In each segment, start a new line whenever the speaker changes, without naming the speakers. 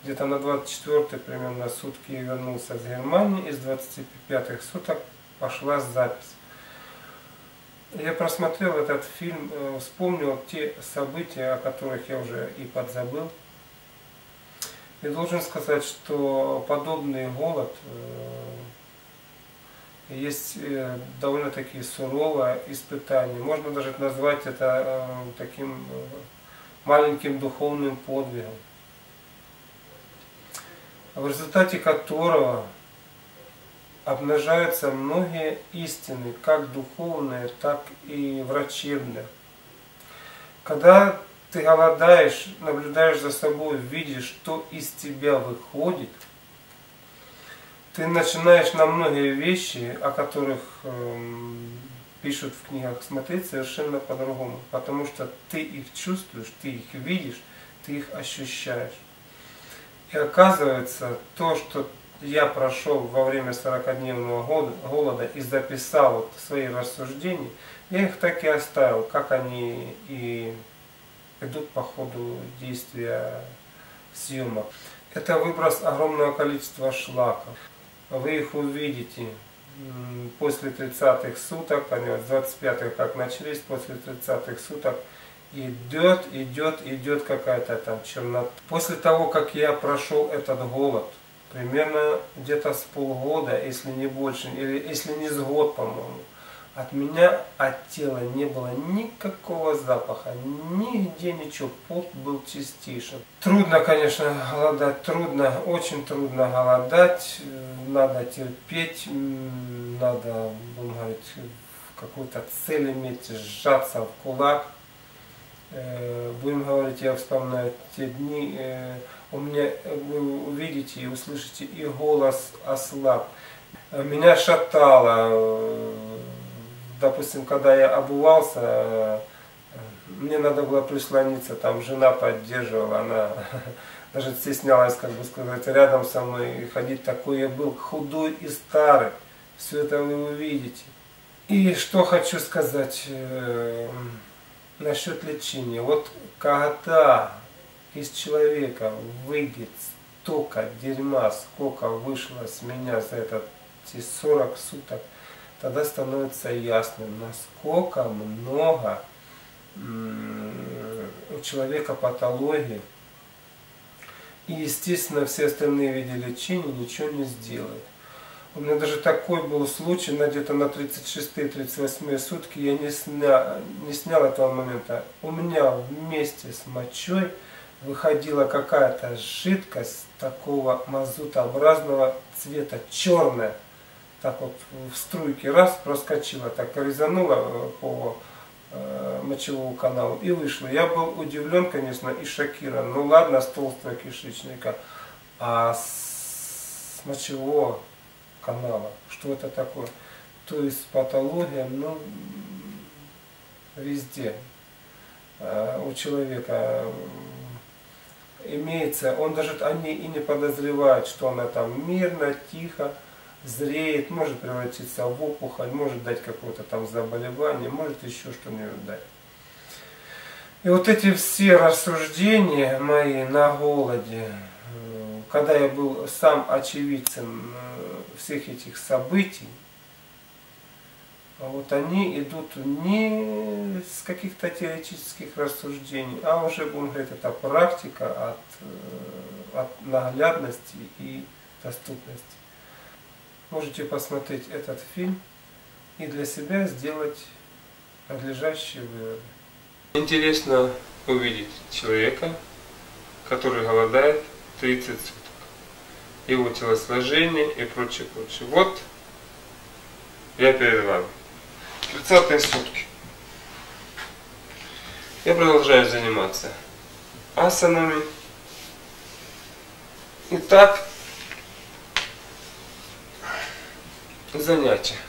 где-то на 24-й примерно сутки я вернулся с Германии, из 25-х суток пошла запись. Я просмотрел этот фильм, вспомнил те события, о которых я уже и подзабыл. И должен сказать, что подобный голод есть довольно-таки суровое испытание. Можно даже назвать это таким маленьким духовным подвигом, в результате которого обнажаются многие истины, как духовные, так и врачебные. Когда ты голодаешь, наблюдаешь за собой, видишь, что из тебя выходит, ты начинаешь на многие вещи, о которых пишут в книгах, смотреть совершенно по-другому. Потому что ты их чувствуешь, ты их видишь, ты их ощущаешь. И оказывается, то, что я прошел во время 40-дневного голода и записал свои рассуждения, я их так и оставил, как они и идут по ходу действия съемок. Это выброс огромного количества шлаков. Вы их увидите после 30-х суток, они с 25-х как начались, после 30-х суток идет какая-то там чернота. После того, как я прошел этот голод, примерно где-то с полгода, если не больше, или если не с год, по-моему, от меня, от тела не было никакого запаха, нигде ничего, пот был чистейшим. Трудно, конечно, голодать, трудно, очень трудно голодать, надо терпеть, надо, будем говорить, какую-то цель иметь, сжаться в кулак. Будем говорить, я вспоминаю те дни, у меня, вы увидите и услышите, и голос ослаб. Меня шатало. Допустим, когда я обувался, мне надо было прислониться, там жена поддерживала, она даже стеснялась, как бы сказать, рядом со мной ходить. Такой я был худой и старый. Все это вы увидите. И что хочу сказать насчет лечения. Вот когда из человека выйдет столько дерьма, сколько вышло с меня за эти 40 суток, тогда становится ясным, насколько много у человека патологии. И, естественно, все остальные виды лечения ничего не сделают. У меня даже такой был случай, где-то на 36-38 сутки я не снял этого момента. У меня вместе с мочой выходила какая-то жидкость такого мазутообразного цвета, черная. Так вот в струйке раз проскочила, так резанула по мочевому каналу и вышла. Я был удивлен, конечно, и шокирован. Ну ладно, с толстого кишечника, а с мочевого канала, что это такое? То есть патология, ну, везде у человека имеется, они и не подозревают, что она там мирно, тихо зреет, может превратиться в опухоль, может дать какое-то там заболевание, может еще что-нибудь дать. И вот эти все рассуждения мои на голоде, когда я был сам очевидцем всех этих событий, вот они идут не с каких-то теоретических рассуждений, а уже, будем говорить, это практика от наглядности и доступности. Можете посмотреть этот фильм и для себя сделать надлежащие выводы. Интересно увидеть человека, который голодает 30 суток. Его телосложение и прочее, прочее. Вот я перед вами. 30-е сутки. Я продолжаю заниматься асанами. Итак, занятия.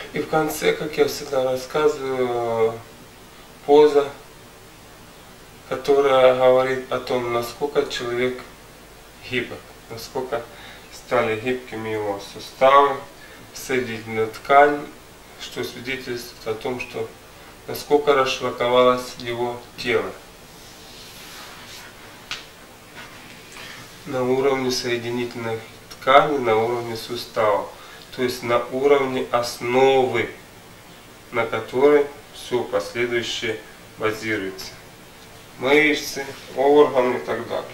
И в конце, как я всегда рассказываю, поза, которая говорит о том, насколько человек гибок, насколько стали гибкими его суставы, соединительная ткань, что свидетельствует о том, что насколько расшлаковалось его тело на уровне соединительной ткани, на уровне суставов, то есть на уровне основы, на которой все последующее базируется. Мышцы, органы и так далее.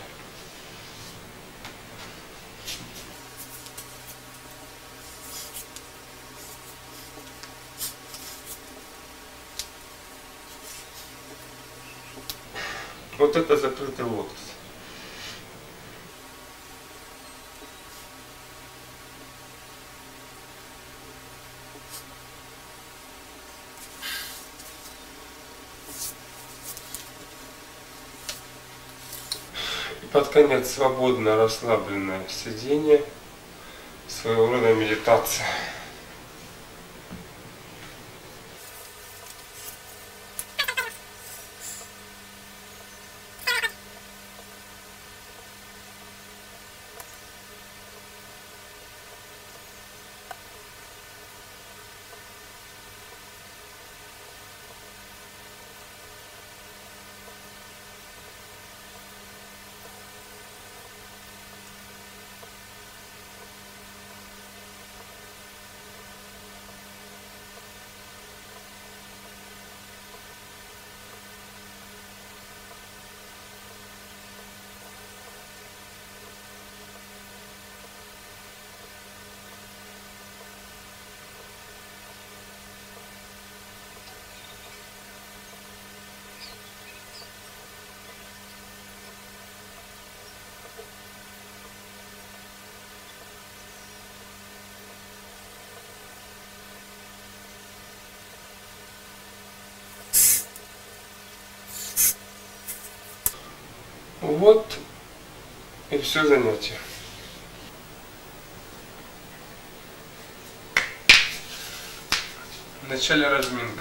Вот это закрытый лотос. И под конец свободно расслабленное сидение, своего рода медитация. Вот и все занятие. Вначале разминка.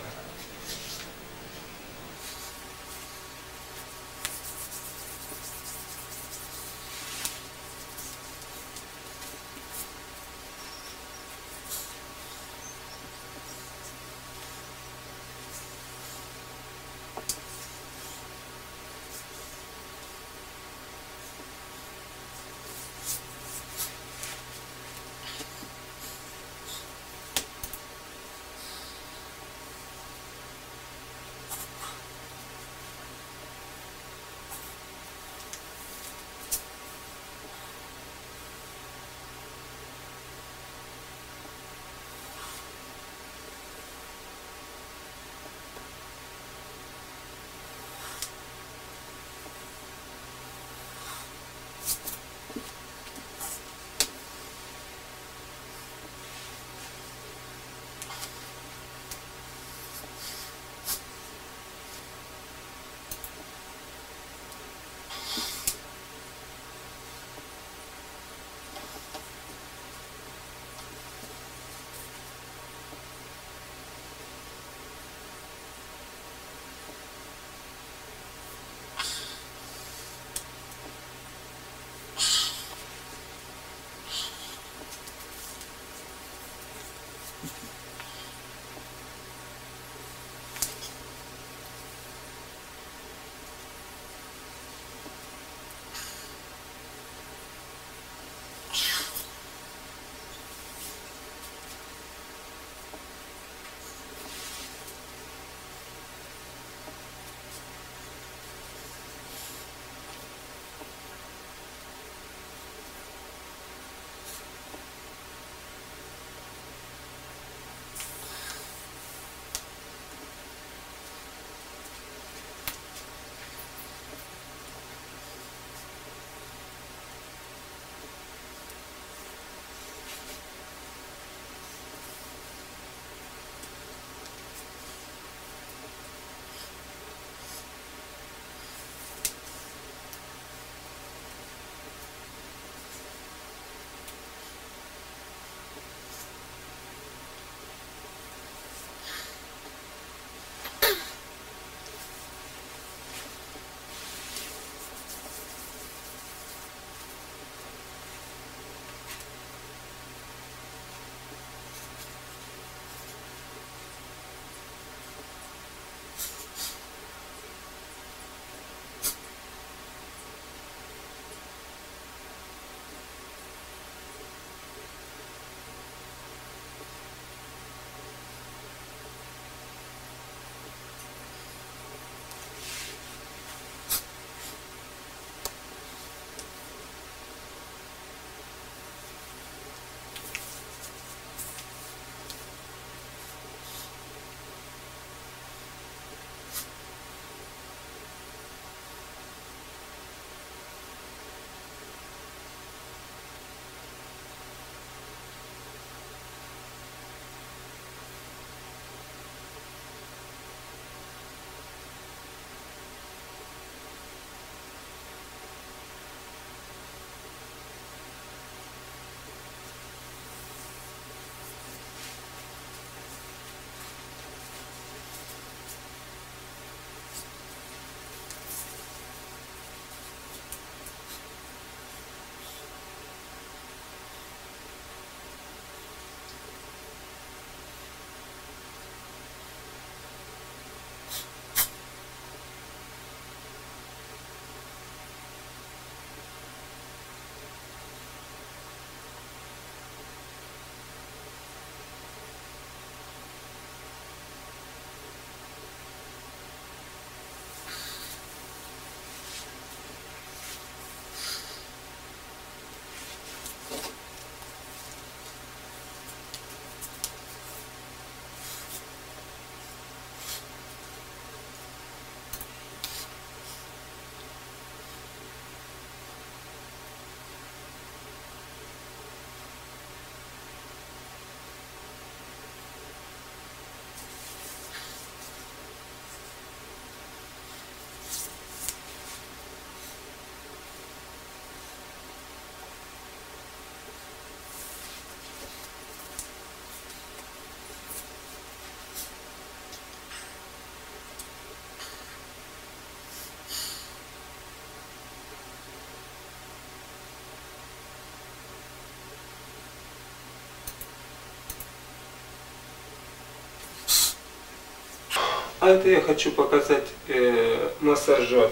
А это я хочу показать массажер.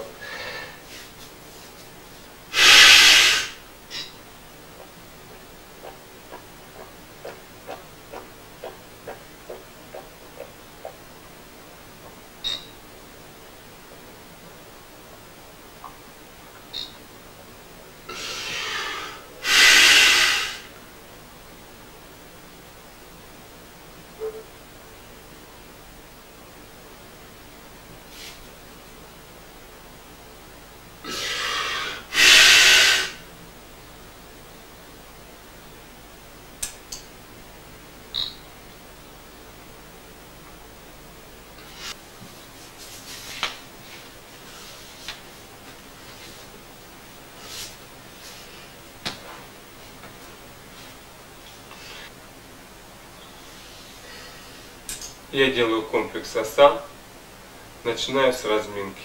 Я делаю комплекс асан, начинаю с разминки.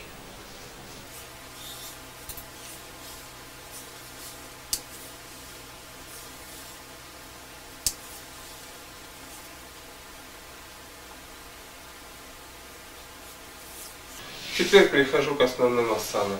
Теперь перехожу к основным асанам.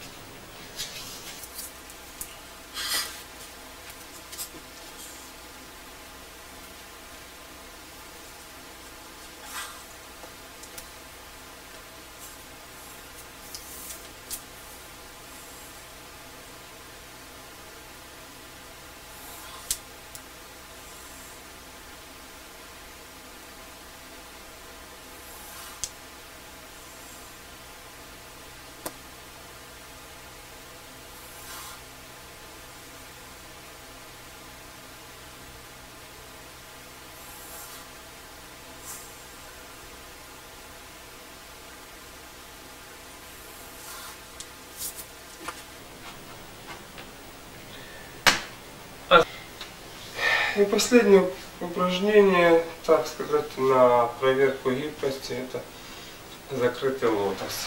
И последнее упражнение, так сказать, на проверку гибкости, это закрытый лотос.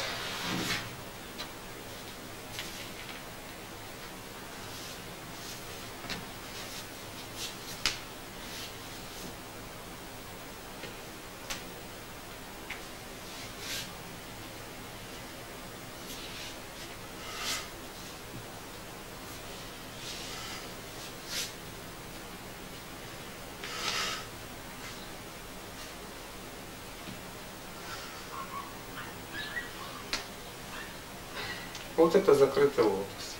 Вот это закрытый лотос.